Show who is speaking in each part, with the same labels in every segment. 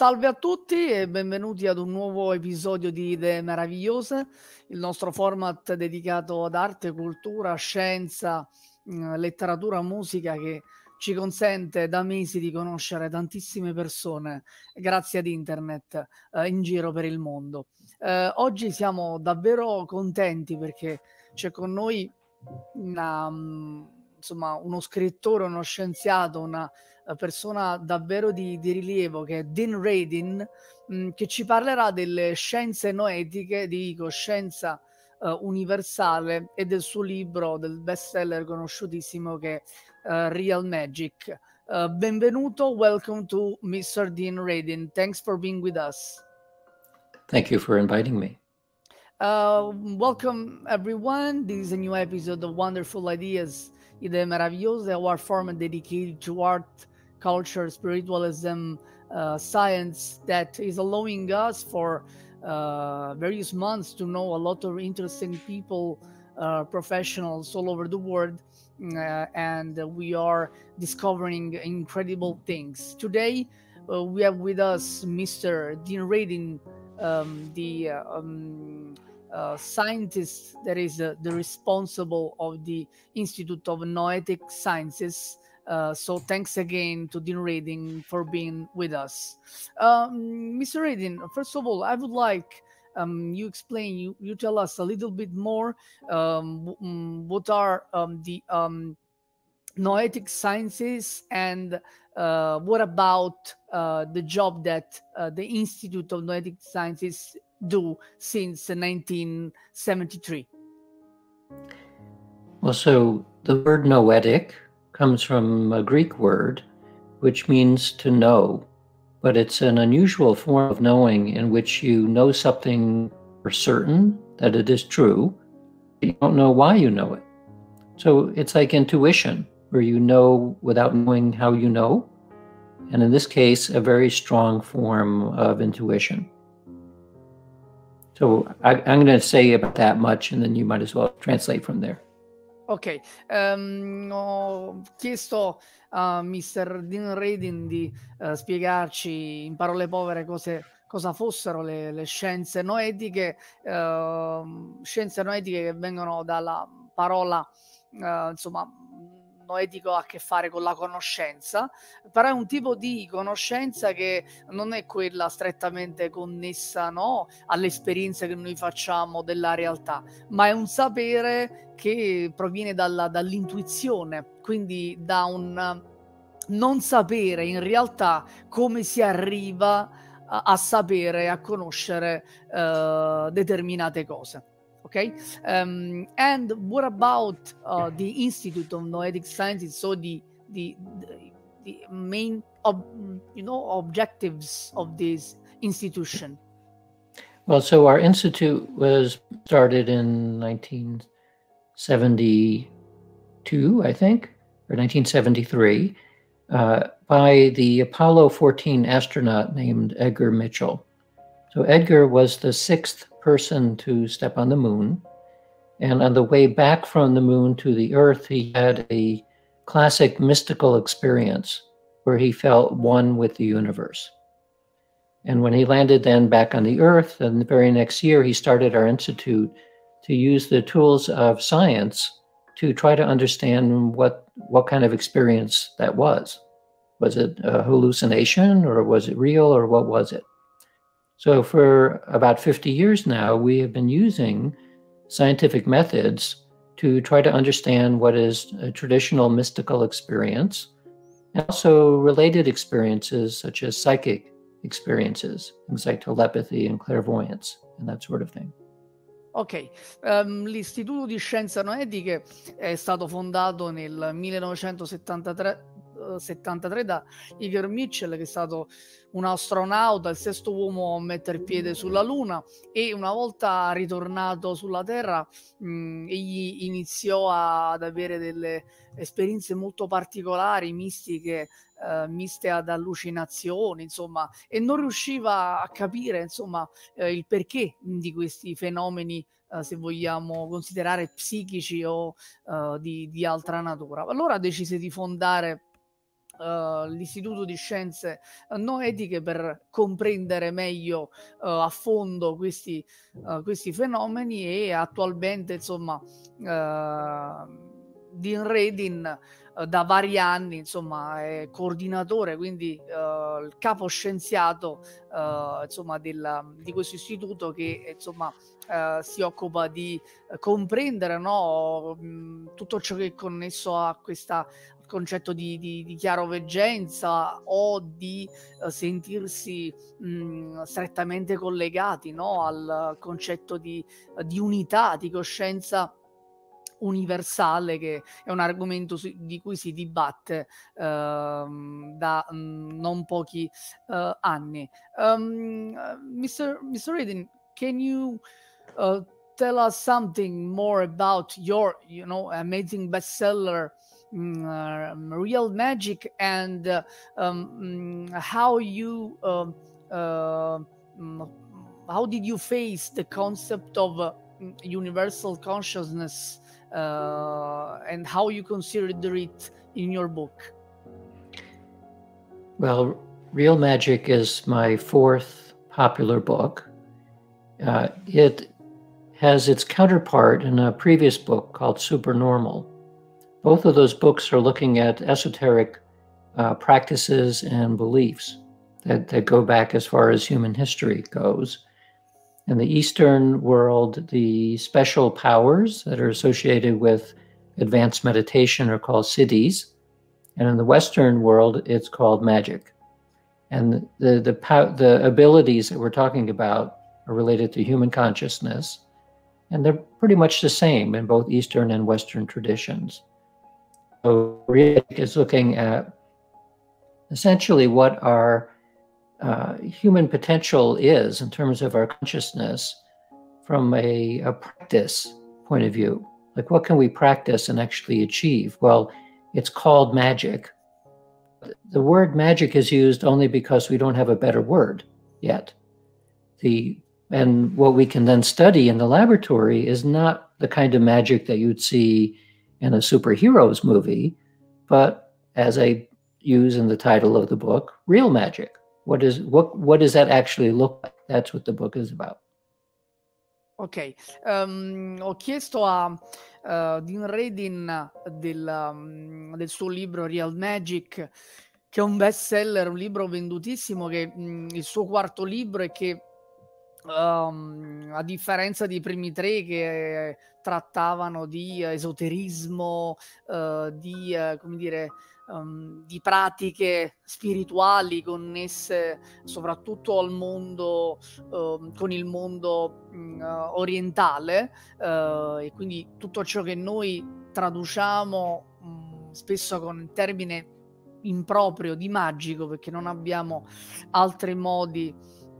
Speaker 1: Salve a tutti e benvenuti ad un nuovo episodio di Idee Meravigliose, il nostro format dedicato ad arte, cultura, scienza, letteratura, musica che ci consente da mesi di conoscere tantissime persone grazie ad internet in giro per il mondo. Oggi siamo davvero contenti perché c'è con noi uno scrittore, uno scienziato, una persona davvero di rilievo che è Dean Radin, che ci parlerà delle scienze noetiche, di coscienza universale e del suo libro, del bestseller conosciutissimo che è Real Magic. Benvenuto, welcome to Mr. Dean Radin. Thanks for being with us.
Speaker 2: Thank you for inviting me.
Speaker 1: Welcome everyone. This is a new episode of Wonderful Ideas, Idee Meravigliose, our format dedicated to art, culture, spiritualism, science that is allowing us for various months to know a lot of interesting people, professionals all over the world, and we are discovering incredible things. Today, we have with us Mr. Dean Radin, scientist that is the responsible of the Institute of Noetic Sciences. So thanks again to Dean Radin for being with us. Mr. Radin, first of all, I would like you tell us a little bit more what are the Noetic Sciences and what about the job that the Institute of Noetic Sciences do since 1973?
Speaker 2: Well, so the word noetic comes from a Greek word, which means to know, but it's an unusual form of knowing in which you know something for certain that it is true, but you don't know why you know it. So it's like intuition, where you know without knowing how you know, and in this case, a very strong form of intuition. So I'm going to say about that much, and then you might as well translate from there.
Speaker 1: Ok, ho chiesto a Mr. Dean Radin di spiegarci in parole povere cosa fossero le scienze noetiche che vengono dalla parola, noetico ha a che fare con la conoscenza, però è un tipo di conoscenza che non è quella strettamente connessa, no, all'esperienza che noi facciamo della realtà, ma è un sapere che proviene dall'intuizione, quindi da un non sapere in realtà come si arriva a sapere, a conoscere determinate cose. Okay, and what about the Institute of Noetic Sciences? So the main objectives of this institution.
Speaker 2: Well, so our institute was started in 1972, I think, or 1973, by the Apollo 14 astronaut named Edgar Mitchell. So Edgar was the sixth person to step on the moon. And on the way back from the moon to the Earth, he had a classic mystical experience where he felt one with the universe. And when he landed then back on the Earth, and the very next year, he started our institute to use the tools of science to try to understand what kind of experience that was. Was it a hallucination, or was it real, or what was it? So for about 50 years now, we have been using scientific methods to try to understand what is a traditional mystical experience, and also related experiences such as psychic experiences, things like telepathy and clairvoyance and that sort of thing.
Speaker 1: Ok, l'Istituto di Scienze Noetiche è stato fondato nel 1973 da Edgar Mitchell, che è stato un astronauta, il sesto uomo a mettere piede sulla Luna, e una volta ritornato sulla Terra egli iniziò ad avere delle esperienze molto particolari, mistiche, miste ad allucinazioni, insomma, e non riusciva a capire, insomma, il perché di questi fenomeni, se vogliamo considerare psichici o di altra natura. Allora decise di fondare l'Istituto di Scienze Noetiche per comprendere meglio a fondo questi fenomeni, e attualmente insomma Dean Radin da vari anni insomma è coordinatore, quindi il capo scienziato insomma di questo istituto, che insomma si occupa di comprendere, no, tutto ciò che è connesso a al concetto di chiaroveggenza, o di sentirsi strettamente collegati, no, al concetto di unità, di coscienza universale, che è un argomento di cui si dibatte da non pochi anni. Mr. Radin, can you tell us something more about your, amazing bestseller, Real Magic, and how you how did you face the concept of universal consciousness, and how you considered it in your book?
Speaker 2: Well, Real Magic is my fourth popular book. It has its counterpart in a previous book called Supernormal. Both of those books are looking at esoteric practices and beliefs that go back as far as human history goes. In the Eastern world, the special powers that are associated with advanced meditation are called siddhis. And in the Western world, it's called magic. And the abilities that we're talking about are related to human consciousness. And they're pretty much the same in both Eastern and Western traditions. So Real is looking at essentially what our human potential is in terms of our consciousness from a practice point of view. Like, what can we practice and actually achieve? Well, it's called magic. The word magic is used only because we don't have a better word yet. And what we can then study in the laboratory is not the kind of magic that you'd see in a superheroes movie, but as I use in the title of the book, real magic. What does that actually look like? That's what the book is about.
Speaker 1: Ok, ho chiesto a Dean Radin del suo libro Real Magic, che è un bestseller, un libro vendutissimo, che il suo quarto libro, e che a differenza dei primi tre, che trattavano di esoterismo, come dire, di pratiche spirituali connesse soprattutto al mondo, con il mondo orientale, e quindi tutto ciò che noi traduciamo spesso con il termine improprio di magico, perché non abbiamo altri modi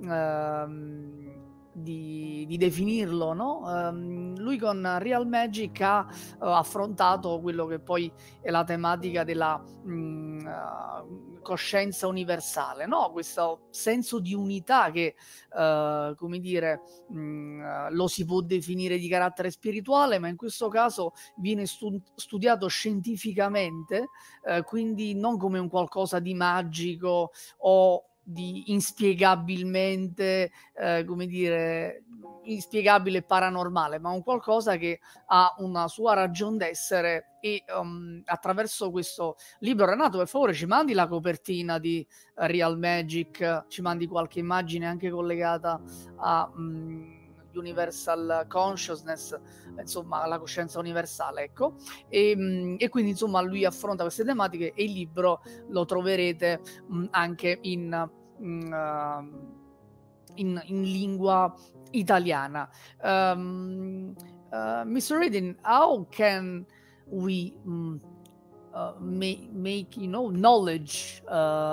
Speaker 1: di definirlo, no? Lui con Real Magic ha affrontato quello che poi è la tematica della coscienza universale, no? Questo senso di unità che, come dire, lo si può definire di carattere spirituale, ma in questo caso viene studiato scientificamente, quindi non come un qualcosa di magico o di inspiegabilmente, come dire, inspiegabile e paranormale, ma un qualcosa che ha una sua ragion d'essere. E attraverso questo libro, Renato, per favore ci mandi la copertina di Real Magic, ci mandi qualche immagine anche collegata a Universal Consciousness, insomma la coscienza universale, ecco. E quindi insomma lui affronta queste tematiche, e il libro lo troverete anche in lingua italiana. Mr. Radin, how can we make knowledge,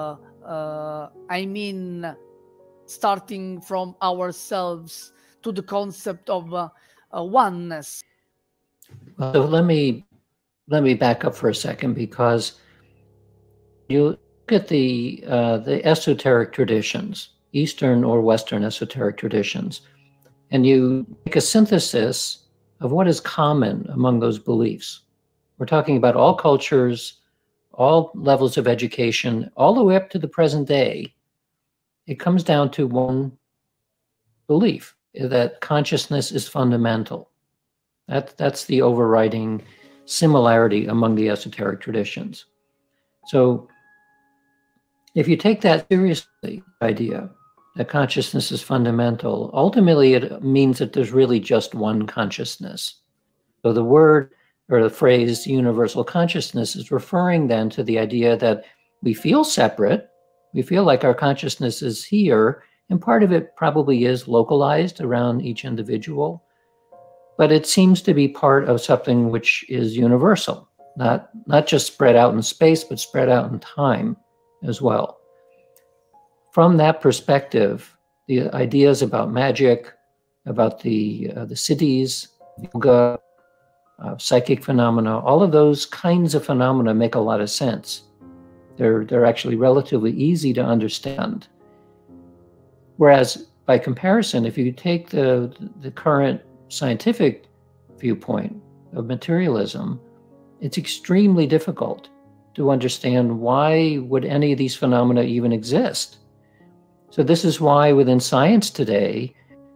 Speaker 1: I mean, starting from ourselves to the concept of oneness?
Speaker 2: Well, so let me back up for a second, because you look at the esoteric traditions, Eastern or Western esoteric traditions, and you make a synthesis of what is common among those beliefs. We're talking about all cultures, all levels of education, all the way up to the present day, it comes down to one belief, that consciousness is fundamental. That's the overriding similarity among the esoteric traditions. So if you take that seriously, idea that consciousness is fundamental, ultimately it means that there's really just one consciousness. So the word or the phrase universal consciousness is referring then to the idea that we feel separate, we feel like our consciousness is here, and part of it probably is localized around each individual, but it seems to be part of something which is universal, not just spread out in space, but spread out in time as well. From that perspective, the ideas about magic, about the cities, yoga, psychic phenomena, all of those kinds of phenomena make a lot of sense. They're actually relatively easy to understand. Whereas by comparison, if you take the current scientific viewpoint of materialism, it's extremely difficult to understand why would any of these phenomena even exist. So this is why within science today,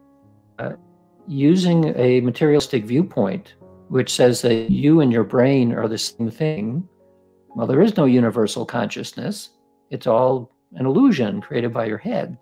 Speaker 2: using a materialistic viewpoint, which says that you and your brain are the same thing, well, there is no universal consciousness. It's all an illusion created by your head.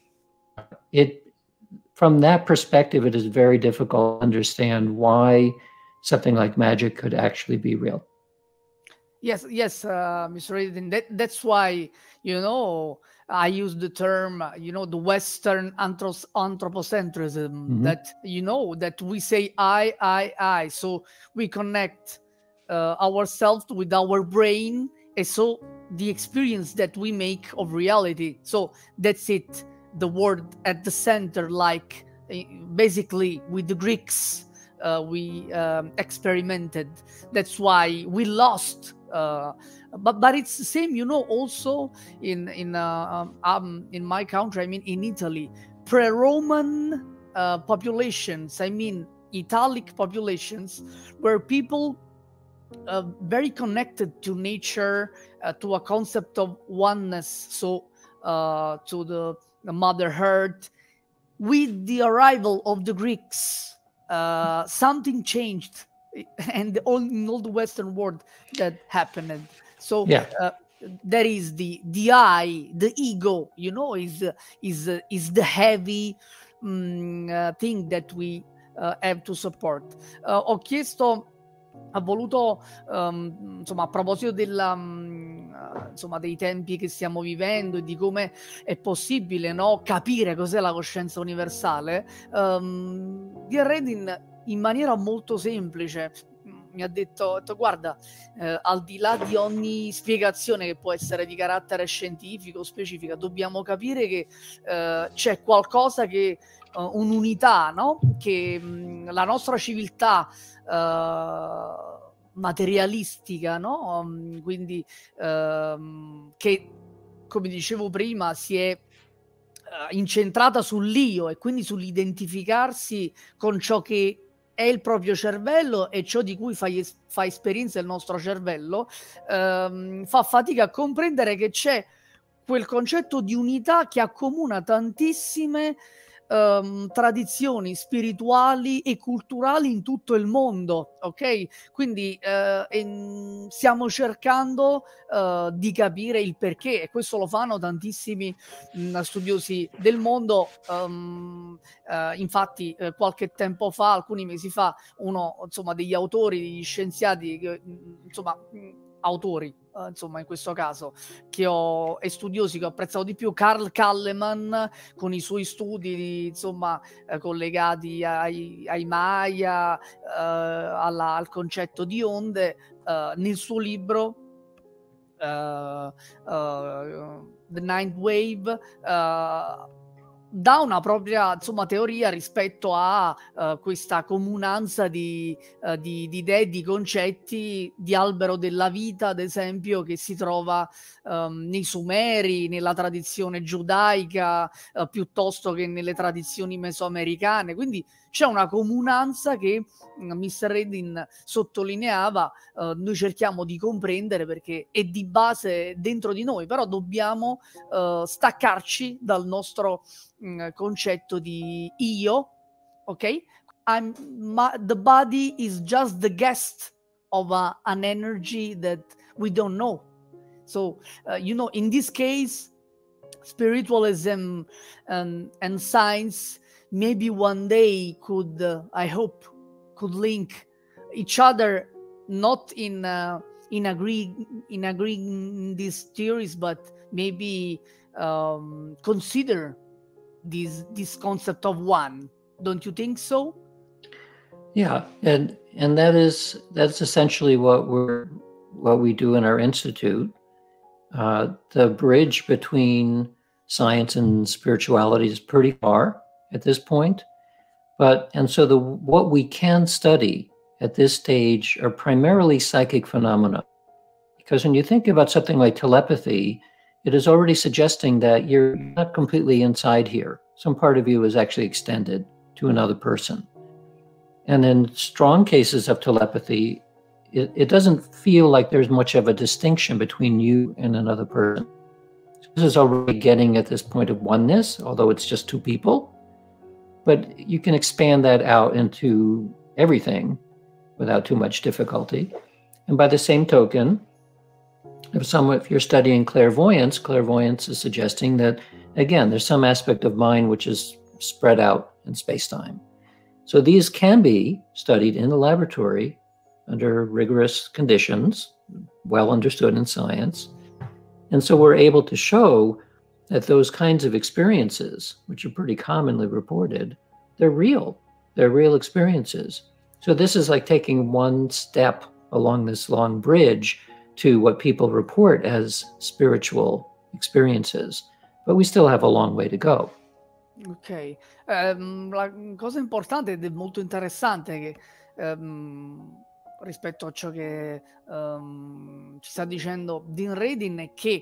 Speaker 2: From that perspective, it is very difficult to understand why something like magic could actually be real.
Speaker 1: Yes, Mr. Radin. That's why, I use the term, the Western anthropocentrism, that, that we say I. So we connect ourselves with our brain. And so the experience that we make of reality. So that's it. The word at the center, like basically with the Greeks, we experimented. That's why we lost. But it's the same, also in my country. I mean, in Italy, pre-Roman populations. I mean, Italic populations, were people very connected to nature, to a concept of oneness. So to the Mother Earth. With the arrival of the Greeks, something changed, and in all the Western world that happened. So there is the I, the ego, is the heavy thing that we have to support. Ho chiesto. Ha voluto, insomma, a proposito insomma, dei tempi che stiamo vivendo e di come è possibile, no, capire cos'è la coscienza universale, Pierre Redin, in maniera molto semplice, mi ha detto guarda, al di là di ogni spiegazione che può essere di carattere scientifico o specifica, dobbiamo capire che c'è qualcosa che un'unità, no? Che la nostra civiltà materialistica, no? Quindi che, come dicevo prima, si è incentrata sull'io e quindi sull'identificarsi con ciò che è il proprio cervello e ciò di cui fa esperienza il nostro cervello, fa fatica a comprendere che c'è quel concetto di unità che accomuna tantissime tradizioni spirituali e culturali in tutto il mondo, ok? Quindi stiamo cercando di capire il perché, e questo lo fanno tantissimi studiosi del mondo. Infatti qualche tempo fa, alcuni mesi fa, uno, insomma, degli autori, degli scienziati, insomma, autori, insomma, in questo caso, e studiosi che ho apprezzato di più, Karl Kallemann, con i suoi studi, insomma, collegati ai Maya, al concetto di onde, nel suo libro The Ninth Wave dà una propria, insomma, teoria rispetto a questa comunanza di idee, di concetti, di albero della vita, ad esempio, che si trova nei Sumeri, nella tradizione giudaica, piuttosto che nelle tradizioni mesoamericane. Quindi c'è una comunanza che Mr. Reddin sottolineava, noi cerchiamo di comprendere perché è di base dentro di noi, però dobbiamo staccarci dal nostro concetto di io, ok? The body is just the guest of an energy that we don't know. So, in this case, spiritualism and science maybe one day could, I hope, could link each other, not in agreeing these theories, but maybe consider this concept of one. Don't you think so?
Speaker 2: Yeah, and that's essentially what we do in our institute. The bridge between science and spirituality is pretty far at this point, so what we can study at this stage are primarily psychic phenomena, because when you think about something like telepathy, it is already suggesting that you're not completely inside here. Some part of you is actually extended to another person. And in strong cases of telepathy, it doesn't feel like there's much of a distinction between you and another person. So this is already getting at this point of oneness, although it's just two people. But you can expand that out into everything without too much difficulty. And by the same token, if you're studying clairvoyance is suggesting that, again, there's some aspect of mind which is spread out in space-time. So these can be studied in the laboratory under rigorous conditions, well understood in science. And so we're able to show that those kinds of experiences, which are pretty commonly reported, they're real experiences. So this is like taking one step along this long bridge to what people report as spiritual experiences, but we still have a long way to go.
Speaker 1: Ok, la cosa importante ed è molto interessante che rispetto a ciò che ci sta dicendo Dean Radin è che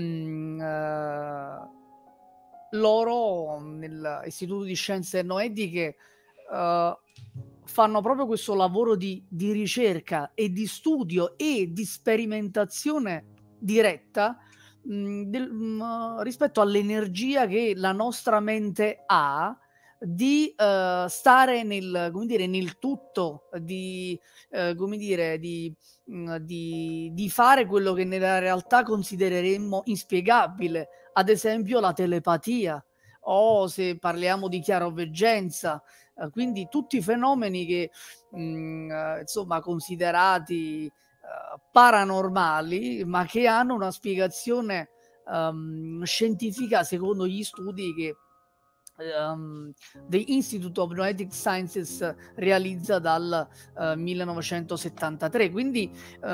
Speaker 1: loro nell'Istituto di Scienze Noetiche fanno proprio questo lavoro di ricerca e di studio e di sperimentazione diretta rispetto all'energia che la nostra mente ha di stare nel tutto, di fare quello che nella realtà considereremmo inspiegabile, ad esempio la telepatia, o se parliamo di chiaroveggenza, quindi tutti i fenomeni che insomma considerati paranormali, ma che hanno una spiegazione scientifica secondo gli studi che The Institute of Noetic Sciences realizza dal 1973. Quindi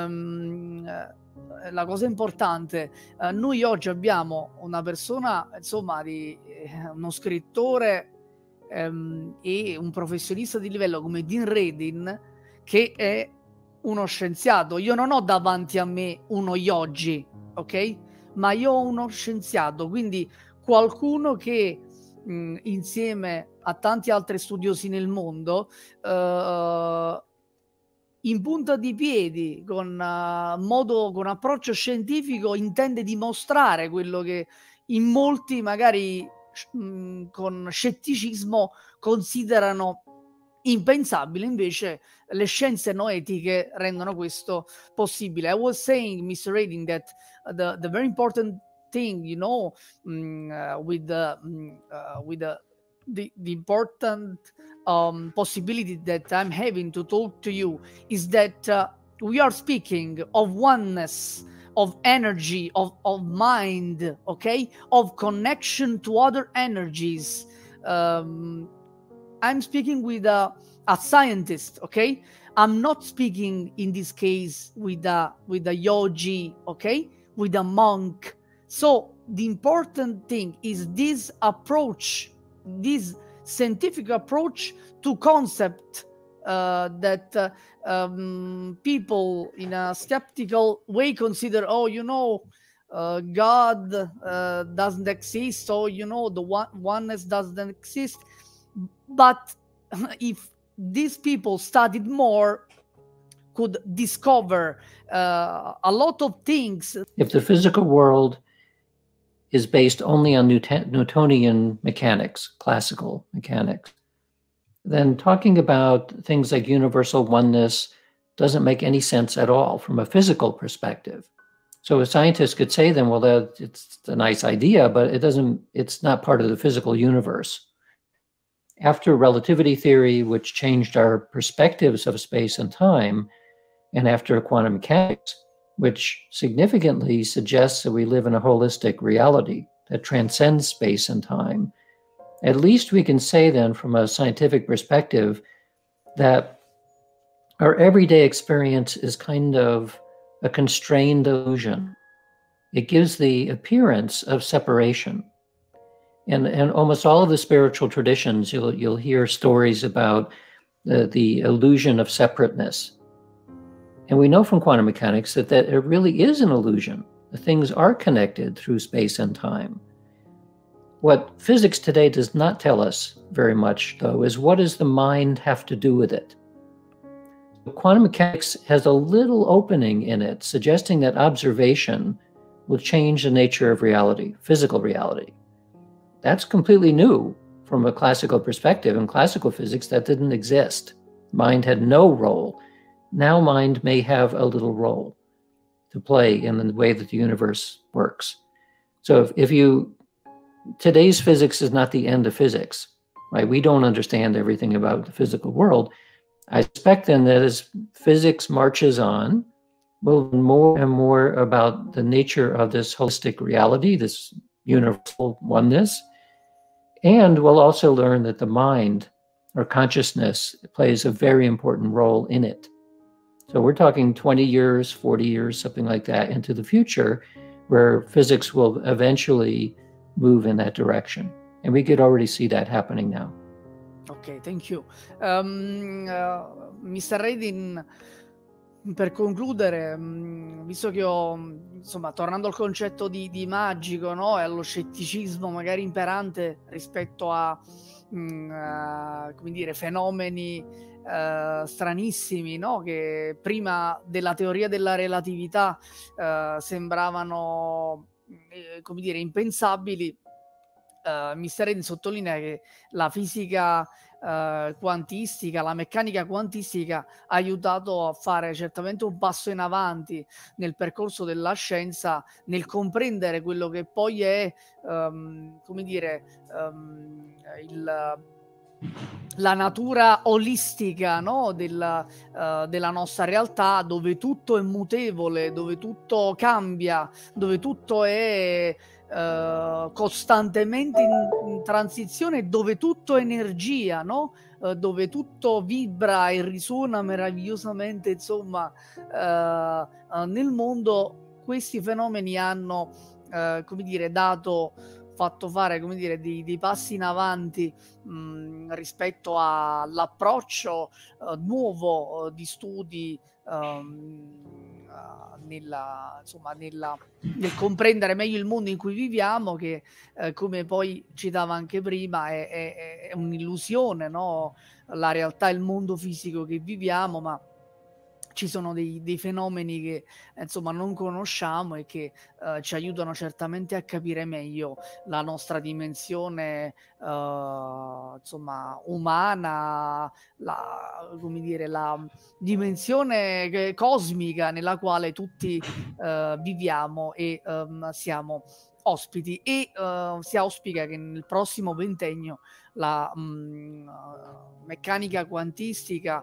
Speaker 1: la cosa importante, noi oggi abbiamo una persona, insomma, uno scrittore e un professionista di livello come Dean Radin, che è uno scienziato. Io non ho davanti a me uno yogi, ok? Ma io ho uno scienziato, quindi qualcuno che insieme a tanti altri studiosi nel mondo in punta di piedi, con approccio scientifico, intende dimostrare quello che in molti magari con scetticismo considerano impensabile. Invece le scienze noetiche rendono questo possibile. I was saying, Mr. Radin, that the very important thing, with the important possibility that I'm having to talk to you is that we are speaking of oneness, of energy, of mind, okay, of connection to other energies. I'm speaking with a scientist, okay? I'm not speaking in this case with a yogi, okay? With a monk. So the important thing is this approach this scientific approach to concept that people in a skeptical way consider, oh, you know, God doesn't exist, so you know the oneness doesn't exist. But if these people studied more, could discover a lot of things.
Speaker 2: If the physical world is based only on Newtonian mechanics, classical mechanics, then talking about things like universal oneness doesn't make any sense at all from a physical perspective. So a scientist could say then, well, it's a nice idea, but it's not part of the physical universe. After relativity theory, which changed our perspectives of space and time, and after quantum mechanics, which significantly suggests that we live in a holistic reality that transcends space and time, at least we can say then from a scientific perspective that our everyday experience is kind of a constrained illusion. It gives the appearance of separation. And almost all of the spiritual traditions, you'll hear stories about the illusion of separateness. And we know from quantum mechanics that it really is an illusion. The things are connected through space and time. What physics today does not tell us very much, though, is what does the mind have to do with it? Quantum mechanics has a little opening in it, suggesting that observation will change the nature of reality, physical reality. That's completely new from a classical perspective. In classical physics, that didn't exist. Mind had no role. Now mind may have a little role to play in the way that the universe works. So today's physics is not the end of physics, right? We don't understand everything about the physical world. I suspect then that as physics marches on, we'll learn more and more about the nature of this holistic reality, this universal oneness. And we'll also learn that the mind or consciousness plays a very important role in it. So we're talking 20 years, 40 years, something like that into the future, where physics will eventually move in that direction. And we could already see that happening now.
Speaker 1: Ok, thank you. Mr. Radin, per concludere, visto che insomma, tornando al concetto di magico, no? E allo scetticismo magari imperante rispetto a come dire, fenomeni stranissimi, no? Che prima della teoria della relatività sembravano come dire, impensabili, Mr. Radin sottolinea che la fisica quantistica, la meccanica quantistica ha aiutato a fare certamente un passo in avanti nel percorso della scienza, nel comprendere quello che poi è come dire la natura olistica, no? della nostra realtà, dove tutto è mutevole, dove tutto cambia, dove tutto è costantemente in transizione, dove tutto è energia, no? Dove tutto vibra e risuona meravigliosamente, insomma, nel mondo. Questi fenomeni hanno come dire fatto fare, come dire, dei passi in avanti rispetto all'approccio nuovo di studi nel comprendere meglio il mondo in cui viviamo, che come poi citava anche prima è un'illusione, no? La realtà è il mondo fisico che viviamo, ma ci sono dei fenomeni che insomma non conosciamo e che ci aiutano certamente a capire meglio la nostra dimensione insomma umana, come dire, la dimensione cosmica nella quale tutti viviamo e siamo ospiti, e si auspica che nel prossimo ventennio la meccanica quantistica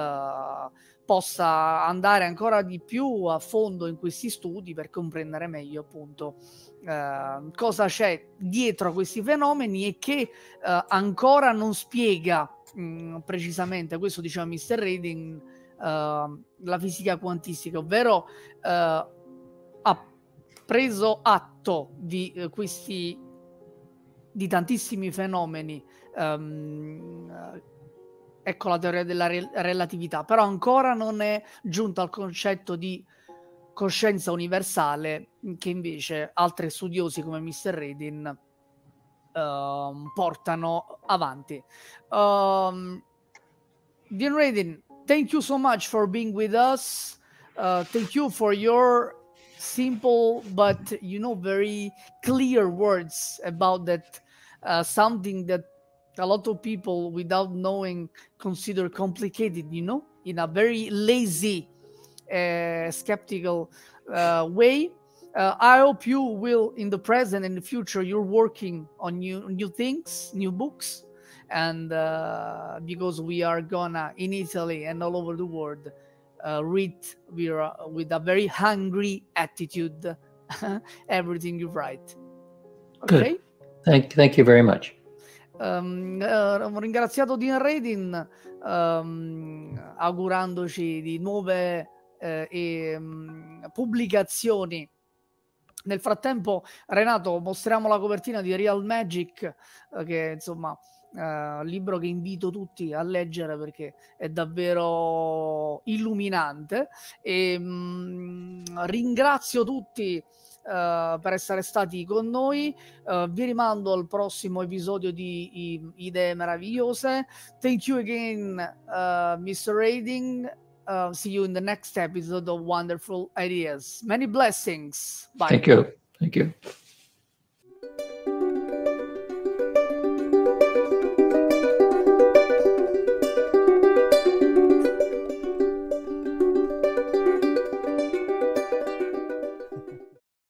Speaker 1: possa andare ancora di più a fondo in questi studi per comprendere meglio appunto cosa c'è dietro a questi fenomeni e che ancora non spiega precisamente, questo diceva Mr. Radin, la fisica quantistica, ovvero ha preso atto di questi di tantissimi fenomeni, ecco la teoria della relatività, però ancora non è giunta al concetto di coscienza universale che invece altri studiosi come Mr. Reading portano avanti. Dean Radin, thank you so much for being with us. Thank you for your simple but very clear words about that, something that a lot of people without knowing consider complicated, in a very lazy, skeptical way. I hope you will, in the present and the future, you're working on new things, new books, and because we are gonna, in Italy and all over the world, read with a very hungry attitude everything you write. Okay?
Speaker 2: Good. Thank you very much.
Speaker 1: Ho ringraziato Dean Radin, augurandoci di nuove pubblicazioni. Nel frattempo, Renato, mostriamo la copertina di Real Magic, che insomma libro che invito tutti a leggere perché è davvero illuminante, e ringrazio tutti per essere stati con noi. Vi rimando al prossimo episodio di Idee Meravigliose. Thank you again, Mr. Radin. See you in the next episode of Wonderful Ideas. Many blessings. Bye.
Speaker 2: Thank you. Thank you.